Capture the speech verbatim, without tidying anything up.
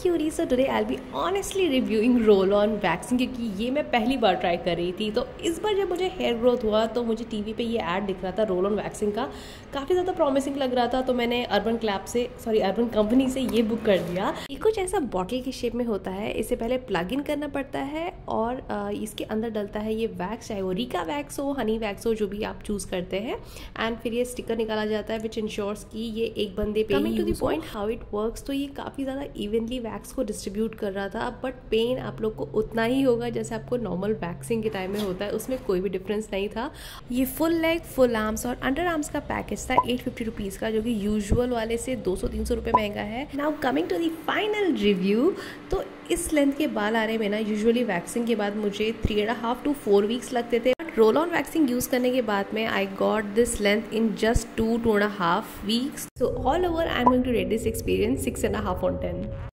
Curie, so today I will be honestly reviewing roll on waxing, क्योंकि ये मैं पहली बार ट्राई कर रही थी। तो इस बार जब मुझे हेयर ग्रोथ हुआ तो मुझे टीवी पे ये ऐड दिख रहा था रोल ऑन वैक्सिंग का, काफ़ी ज़्यादा प्रॉमिसिंग लग रहा था। तो मैंने अर्बन क्लैप से सॉरी अर्बन कंपनी से ये बुक कर दिया। ये कुछ ऐसा बॉटल की शेप में होता है। इसे पहले प्लग इन करना पड़ता है और इसके अंदर डलता है ये वैक्स, चाहे वो रिका वैक्स हो, हनी वैक्स हो, जो भी आप चूज़ करते हैं। एंड फिर ये स्टिकर निकाला जाता है विच इंश्योर्स कि ये एक बंदे पे ही यूज हो। हाउ इट वर्क्स, तो ये काफ़ी ज़्यादा इवनली वैक्स को डिस्ट्रीब्यूट कर रहा था, बट पेन आप लोग को उतना ही होगा जैसे आपको नॉर्मल वैक्सिंग के टाइम में होता है, उसमें कोई भी डिफरेंस नहीं था। ये फुल लेग, फुल आर्म्स और अंडर आर्म्स का पैकेज था एट फिफ्टी रुपीज़ का, जो कि यूजुअल वाले से दो सौ तीन सौ रुपये महंगा है। Now coming to the final review, तो इस लेंथ के बाल आने में ना यूजुअली वैक्सिंग के बाद मुझे three and half to four weeks लगते थे, but roll on waxing use करने के बाद में I got this length in just two two and half weeks. So all over I am going to rate this experience six and half on ten.